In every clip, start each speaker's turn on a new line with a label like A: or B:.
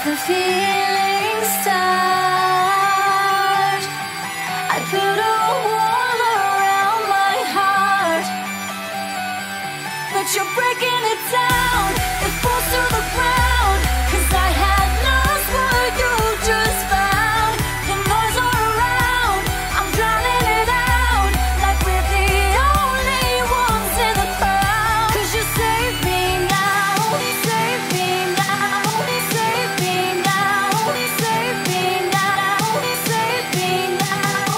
A: the feeling start, I put a wall around my heart, but you're breaking it down. It falls to the ground, 'cause I had lost what you just found. The noise all around, I'm drowning it out, like we're the only ones in the crowd. 'Cause you save me now, save me now, save me now, save me now, save me now.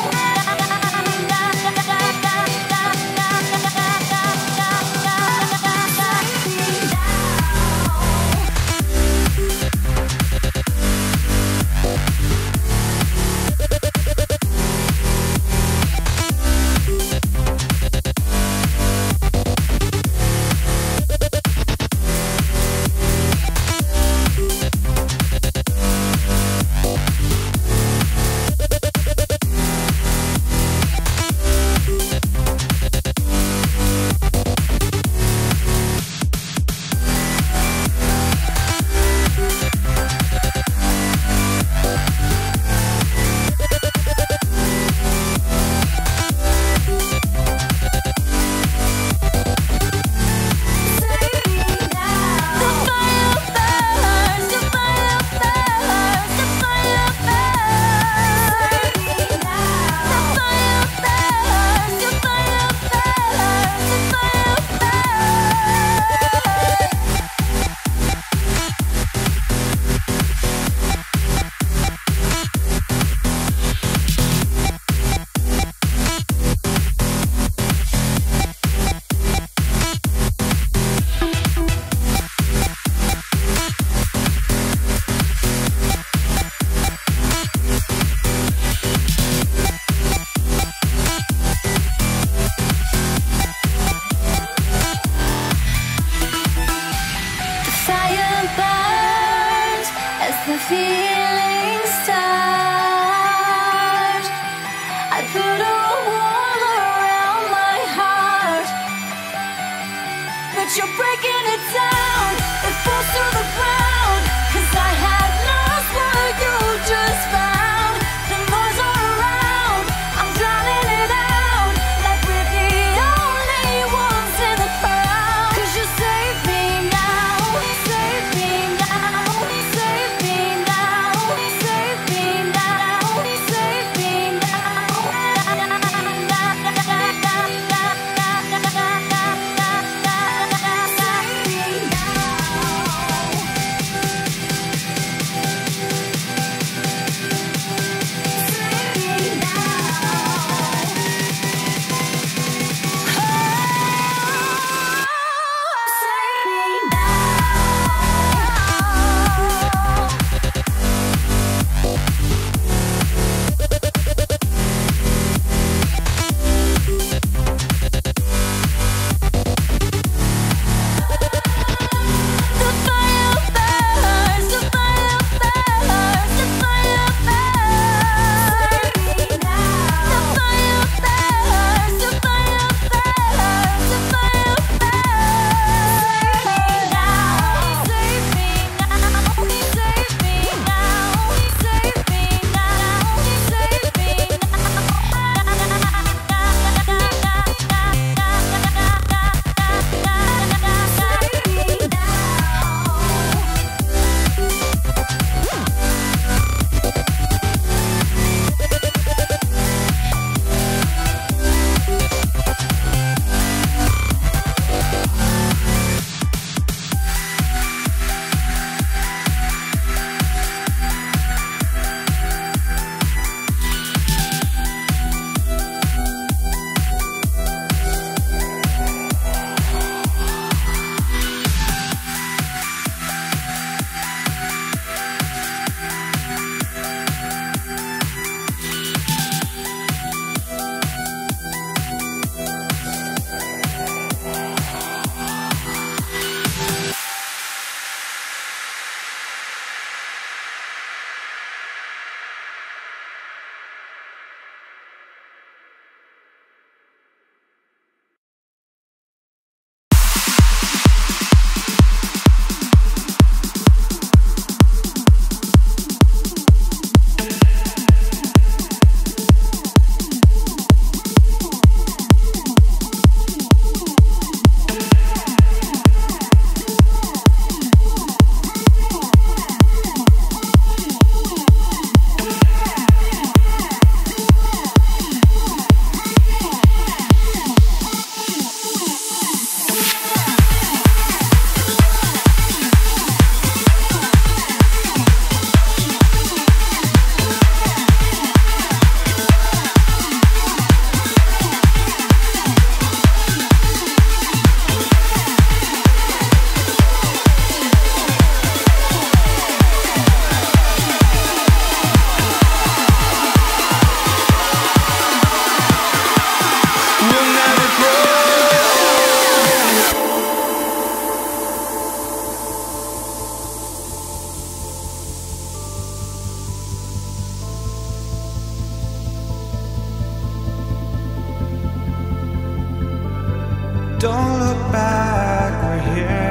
A: The feeling start, I put a wall around my heart, but you're breaking it down. It falls to the ground, 'cause I had lost what you just found. The noise all around, I'm drowning it out, like we're the only ones in the crowd. 'Cause you save me now, save me now, save me now,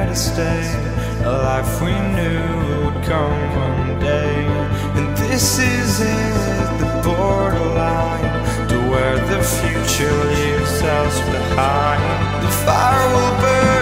B: to stay, a life we knew would come one day. And this is it, the borderline to where the future leaves us behind. The fire will burn